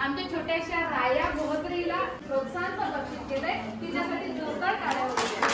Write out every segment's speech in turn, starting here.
आमच्या छोट्याशा राया गोहत्रीला प्रोत्साहन पण बक्षीस केलंय, तिच्यासाठी जोरदार टाळ्या होत्या।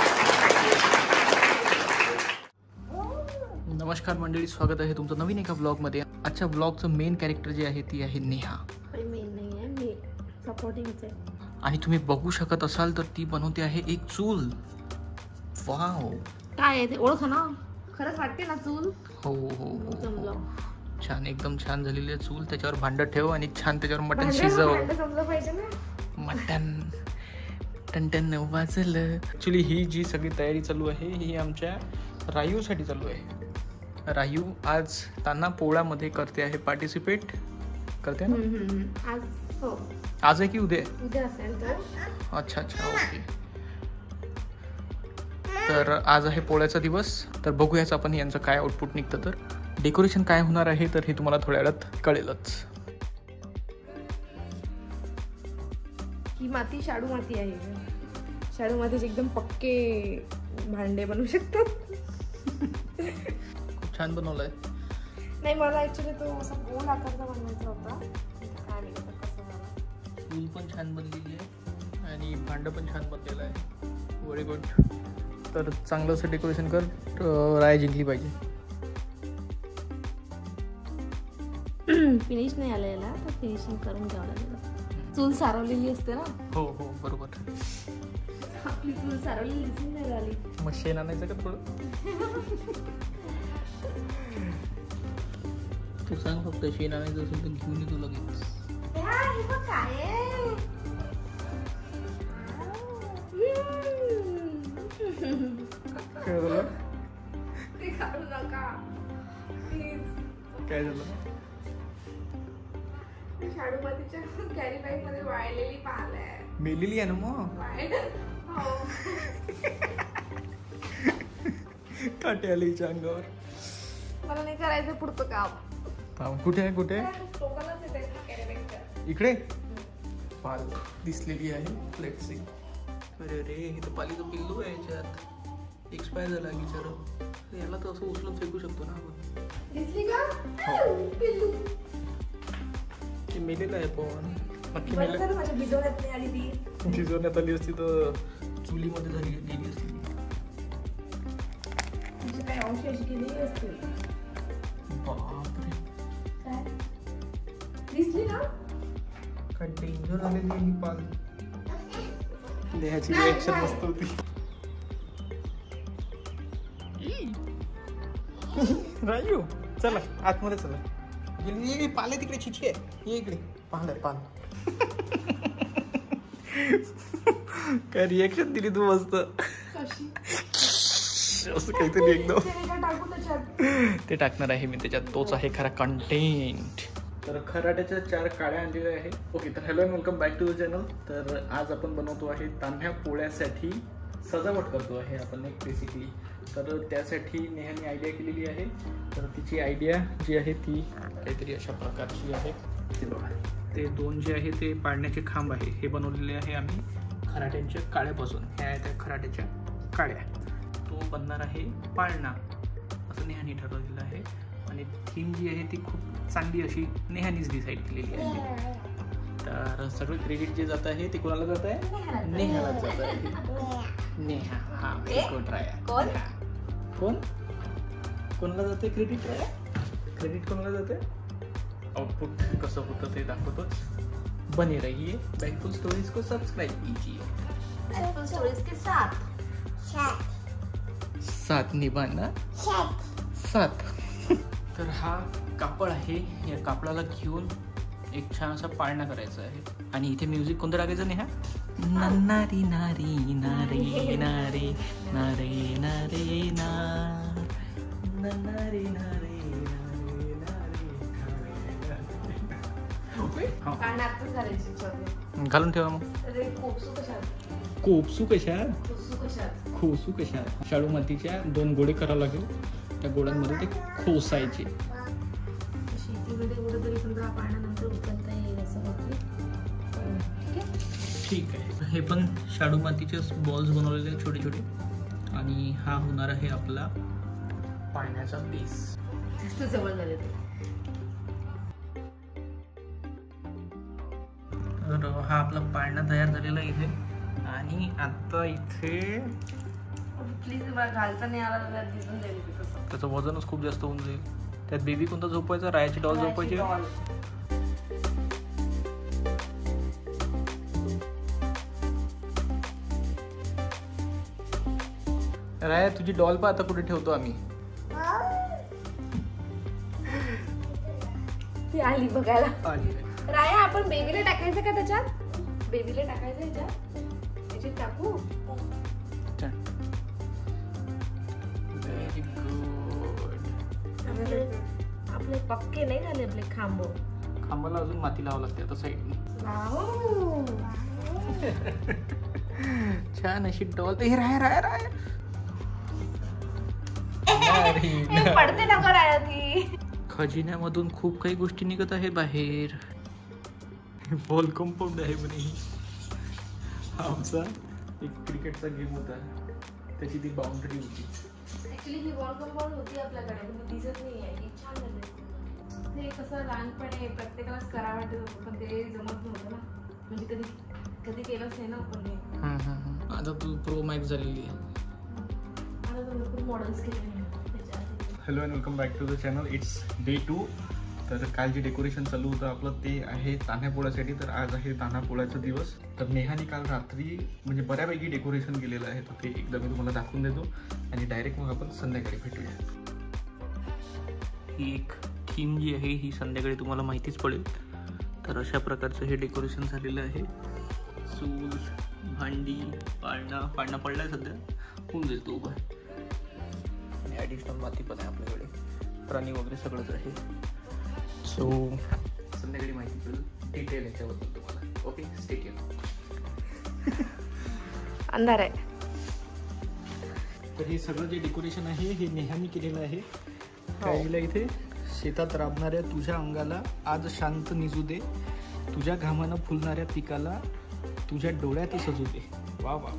नमस्कार मंडळी, स्वागत आहे तुमचं नवीन एका ब्लॉगमध्ये। आजच्या ब्लॉगचं मेन कॅरेक्टर जे आहे ती आहे नेहा। मेन नाही आहे, मी सपोर्टिंगच आहे। आणि तुम्ही बघू शकत असाल तर ती बनवते आहे एक चूल। वाव, काय आहे ते ओळख ना, खरंच वाटते ना चूल। हो हो हो, छान, एकदम छान झालेली आहे चूल। त्याच्यावर भांड ठेव आणि छान त्याच्यावर मटण शिजव। समजलं पाहिजे ना, मटण टन वाजलं। ऍक्च्युली ही जी सगळी तयारी चालू आहे ही आमच्या रायूसाठी चालू आहे। रायू आज तान्हा पोळ्यामध्ये करते आहे पार्टिसिपेट, करते ना आज। हो, आज आहे की उद्या? उद्या असेल तर। अच्छा अच्छा, ओके। तर आज आहे पोळ्याचा दिवस, तर बघूयाच आपण यांचं काय आउटपुट निघतं। तर डेकोरेशन काय होणार आहे तर हे तुम्हाला थोड्या वेळात कळेलच। ही माती शाडू माती आहे। शाडू मातीचे एकदम पक्के भांडे बनवू शकतात। खूप छान बनवलंय। नाही, मला ऍक्च्युली तो असा गोल आकारचा बनवायचा होता। काय नाही कसं मला चूल पण छान बनलेली आहे आणि भांड पण छान बनलेलं आहे। Very good. तर चांगलं असं डेकोरेशन कर, राय जिंकली पाहिजे। फिनिश नाही आलं याला, तर फिनिशिंग करून घ्यावं लागेल। चूल सारवलेली असते ना। हो हो, बरोबर। आपली चूल सारवलेली दिसून नाही राहिली। मग शेण आणायचं का थोडं? तू सांग फक्त, शेण आणायचं असेल तर घेऊन येतो लगेच। काय झालं? ते काढू नका प्लीज। काय झालं? शाडू मातीच्या कॅरी बॅग मध्ये वाळलेली पाल आहे। मेलेली आहे ना मग? काटे आले हिच्या अंगावर। मला नाही करायचं पुढचं काम। कुठे आहे? कुठे? टोकालाच येते कॅरी बॅगच्या इकडे पाल दिसलेली आहे। Let's see. अरे रे, हे तर पालीचं पिल्लू आहे याच्यात। एक्सपायर झाला बिचारा। याला तर असं उचलून फेकू शकतो ना आपण। दिसली का? पिल्लू ते मेलेलं आहे पण नक्की बरं मेलं। झालं माझ्या भिजवण्यात नाही आली ती। शिजवण्यात आली असती तर चुलीमध्ये झाली गेली असती। तुझी काही अंश अशी केलेली असते। बापरे, काय दिसली ना? काय डेंजर झालेली आहे ही पाल। देहाची रिएक्शन मस्त होती। रायू चला आतमध्ये चला। गेली पाल आहे तिकडे, छिछी आहे। ये इकडे, पाल आहे पाल। काय रिएक्शन दिली तू मस्त। असं काहीतरी एकदम ते टाकणार आहे मी त्याच्यात, तोच आहे खरा कंटेंट। तर खराट्याच्या 4 काड्या आणलेल्या आहे। ओके, तर hello and welcome back to the channel. तर आज आपण बनवतो आहे तान्ह्या पोळ्यासाठी सजावट करतो आहे आपण एक बेसिकली। तर त्यासाठी नेहाने आयडिया केलेली आहे। तर तिची आयडिया जी आहे ती काहीतरी अशा प्रकारची आहे। ते बघा, ते 2 जे आहे ते पाळण्याचे खांब आहे, हे बनवलेले आहे आम्ही खराट्यांच्या काड्यापासून। ह्या आहेत त्या खराट्याच्या काड्या। तो बनणार आहे पाळणा, असं नेहाने ठरवलेलं आहे। आणि थीम जी आहे ती खूप चांगली अशी नेहानीच डिसाईड केलेली आहे। तर सगळं क्रेडिट जे जात आहे ते कोणाला जात आहे? नेहाला जात आहे। नेहा, हा गुड राया। कोण कोणाला जाते क्रेडिट? राया, क्रेडिट कोणाला जाते? आउटपुट कसं होतं ते दाखवतोच। बने रहिए बैकफुल स्टोरीज को सब्सक्राइब कीजिए। बैकफुल स्टोरीज के साथ साथ निभाना साथ। तर हा कापड आहे, या कापडाला घेऊन एक छान असा पाळणा करायचा आहे। आणि इथे म्युझिक कोणतं टाकायचं नेहा? नारी नारी नारी नारी नारी नारी नारी नारी घालून ठेवा मग। कोपसू कशात? खोसू कशात? शाडू मातीच्या 2 गोळे करावं लागेल, त्या गोळ्यांमध्ये ते खोसायचे। ठीक आहे, हे पण शाडू मातीचे बॉल्स बनवलेले आहेत छोटे छोटे। आणि हा होणार आहे आपला पाळण्याचा बेस। जास्त जवळ झाले ते। तर हा आपला पाळणा तयार झालेला इथे आणि आता इथे प्लीज घालता नाही आला तर दिसून जाईल त्याचं वजनच खूप जास्त होऊन जाईल. त्यात बेबी कोणता झोपायचा? रायाची डॉल झोपायची. राया तुझी डॉल पा आता कुठे ठेवतो आम्ही. ती आली बघायला. राया आपण बेबीला टाकायचं का त्याच्यात? बेबीला टाकायचं याच्यात टाकू. Very good. आपले पक्के नाही झाले आपले खांबाला अजून माती लावावं लागते आता साईडने. छान अशी डॉल. हे राया पडते नको राया ती. खजिन्यामधून खूप काही गोष्टी निघत आहे बाहेर. बॉल कंपाऊंड आहे म्हणे. आमचा एक क्रिकेटचा गेम होता, त्याची ती बाउंड्री होती. ऍक्च्युली ही बॉल कंपाऊंड होती आपल्याकडे, पण दिसत नाही आहे. एक छान झालं ते. कसं लहानपणी प्रत्येकालाच करावं वाटत होतं, पण ते जमत नव्हतं ना. म्हणजे कधी केलंच नाही ना आपण हे. आता तू प्रो मॅक्स झालेली आहे. आता तर भरपूर मॉडेल्स केले. Hello and welcome back to the channel. It's day 2. तर काल जे डेकोरेशन चालू होतं आपलं ते आहे तान्ह्यापोळ्यासाठी. तर आज आहे तान्ह्यापोळ्याचा दिवस. तर नेहाने काल रात्री म्हणजे बऱ्यापैकी डेकोरेशन केलेलं आहे, तर ते एकदा मी तुम्हाला दाखवून देतो आणि डायरेक्ट मग आपण संध्याकाळी भेटूया. ही एक थीम जी आहे ही संध्याकाळी तुम्हाला माहितीच पडेल. तर अशा प्रकारचं हे डेकोरेशन झालेलं आहे. चूल, भांडी, पाळणा पडलाय सध्या, होऊन जाईल तो उभा. आणि ॲडिशनल माती पण आहे आपल्याकडे, प्राणी वगैरे सगळंच आहे. सो संध्याकाळी माहिती पडेल डिटेल याच्याबद्दल तुम्हाला. Okay, stay tune. अंधार आहे. तर हे सगळं जे डेकोरेशन आहे हे नेहानी केलेलं आहे. काय लिहिलं इथे? शेतात राबणाऱ्या तुझ्या अंगाला आज शांत निजू दे, तुझ्या घामानं फुलणाऱ्या पिकाला तुझ्या डोळ्यात सजू दे. वा वा.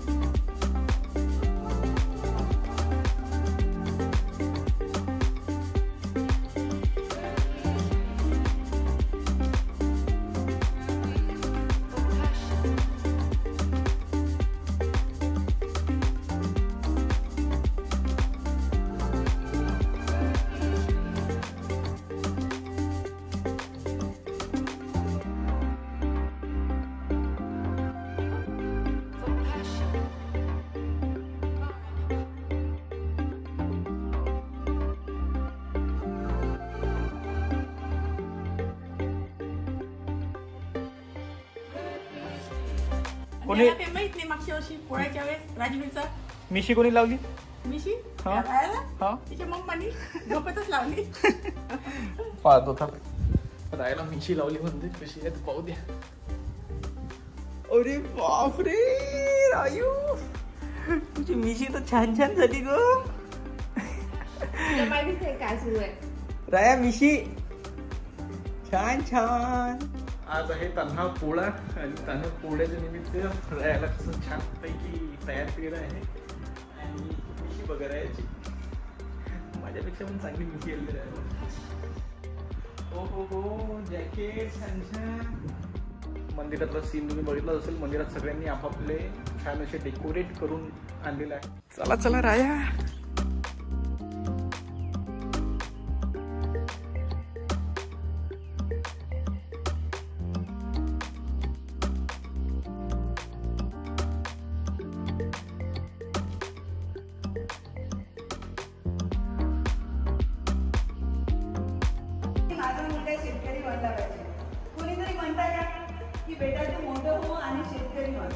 कोणी माहित नाही मागच्या वर्षी पोळ्याच्या वेळेस राजवीरचा मिशी कोणी लावली? मिशी हा. तिच्या मम्मानी झोपतच लावली. पाहत होता राहायला मिशी लावली म्हणजे कशी आहे पाहू द्या. अरे बापरे रायू, तुझी मिशी तर छान झाली ग. माहितीच आहे काय सुरू आहे. राया मिशी छान. आज आहे तान्हापोळा आणि तान्हापोळ्याच्या निमित्त रायाला कसं छानपैकी तयार केलेलं आहे. आणि मिशी बघा रायाची माझ्यापेक्षा पण चांगली मिशी आली राहायला. हो जॅकेट छान. मंदिरातला सीन तुम्ही बघितला असेल. मंदिरात सगळ्यांनी आपापले छान असे डेकोरेट करून आणलेले आहे. चला राया. शेतकरी बनला पाहिजे. कोणीतरी म्हणताय का की बेटा तू मोठं हो आणि शेतकरी बन.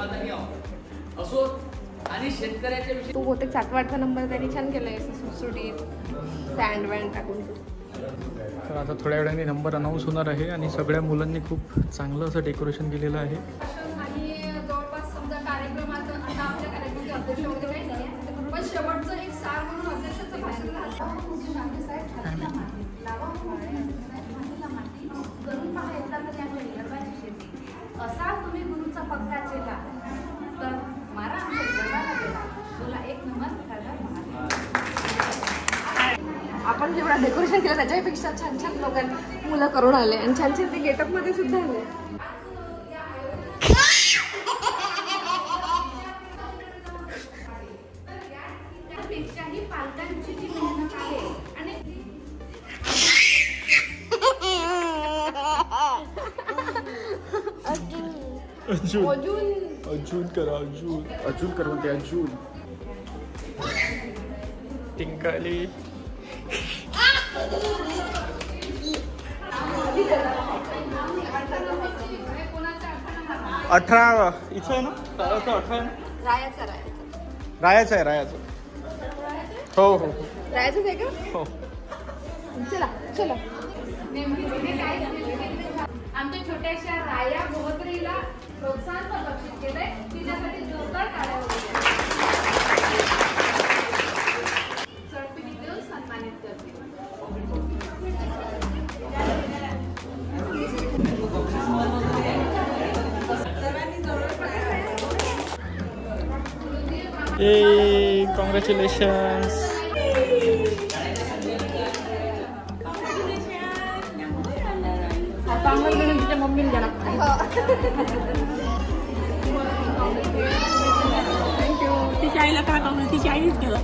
समाधानी आहोत असो. आणि शेतकऱ्याच्या विषयी तो बहुतेक 7वा नंबर त्यांनी छान केलाय सुटसुटीत सँड वॅन टाकून. तर आता थोड्या वेळाने नंबर अनाऊन्स होणार आहे आणि सगळ्या मुलांनी खूप चांगलं असं डेकोरेशन केलेलं आहे. आणि जवळपास समजा कार्यक्रमात आता आपल्या कार्यक्रमाचे अध्यक्ष वगैरे काही नाही, पण शेवटचं एक सार म्हणून अध्यक्षाचं भाषण झालं. असा तुम्ही गुरुचा पक्का केला तर मारा आमच्या जगाला गेला तुला एक नमन करणार. आपण जेवढा डेकोरेशन केलं त्याच्यापेक्षा छान छान लोकांनी मुलं करून आले आणि छान छान ते गेटअप मध्ये सुद्धा आले. त्यापेक्षाही पालकांची जी मेहनत आहे आणि अर्जुन करा अर्जुन कर म्हणते अर्जुन. टिंकाली 18 इथं आहे ना. 18 रायाचा रायाचं आहे रायाचं. हो हो हो रायाचंच आहे का? हो. चला चला. आमच्या छोट्याशा राया गोत्रीला प्रोत्साहन बक्षीस केलंय तिच्यासाठी जोरदार टाळ्या होत्या. सर्टिफिकेट देऊन सन्मानित करते. ए कॉंग्रॅच्युलेशन्स. आता आम्हाला म्हणून तिच्या मम्मीने द्या थँक्यू. तिच्या आईला काय करू तिची आईच केलं.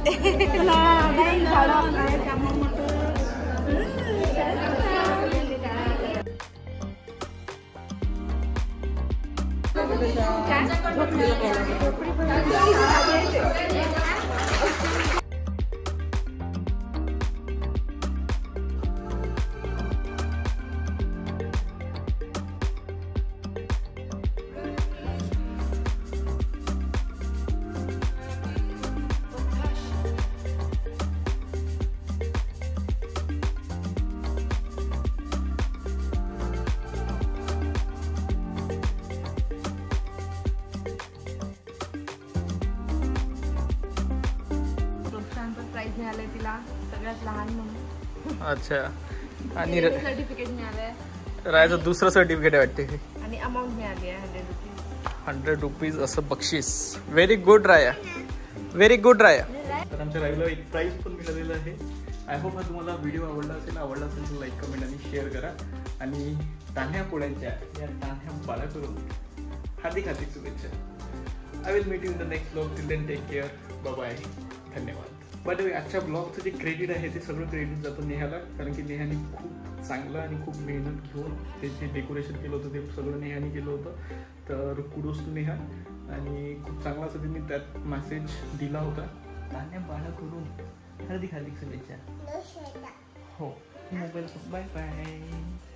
प्राइज मिळालंय तिला सगळ्यात लहान म्हणून. अच्छा. आणि सर्टिफिकेट मिळालंय रायाचं दुसरं सर्टिफिकेट आहे वाटते. आणि अमाऊंट मिळाली आहे 100 रुपीज. 100 रुपीज असं बक्षीस. Very good Raya, very good Raya. तर आमच्या राईला एक प्राईज पण मिळालेलं आहे. आय होप हा तुम्हाला व्हिडिओ आवडला असेल तर लाईक कमेंट आणि शेअर करा. आणि तान्ह्या पोळ्यांच्या या तान्ह्या बाळा करून हार्दिक हार्दिक शुभेच्छा. I will meet you in the next blog. Till then take care. Bye. धन्यवाद. बाय द वे आजच्या ब्लॉगचं जे क्रेडिट आहे ते सगळं क्रेडिट जातं नेहाला, कारण की नेहाने खूप चांगलं आणि खूप मेहनत घेऊन ते जे डेकोरेशन केलं होतं ते सगळं नेहाने केलं होतं. तर कुडोस टू नेहा. आणि खूप चांगला असं त्यांनी त्यात मेसेज दिला होता. तान्ह्या बाळा करून हार्दिक हार्दिक शुभेच्छा. हो मोबाईल. Bye bye.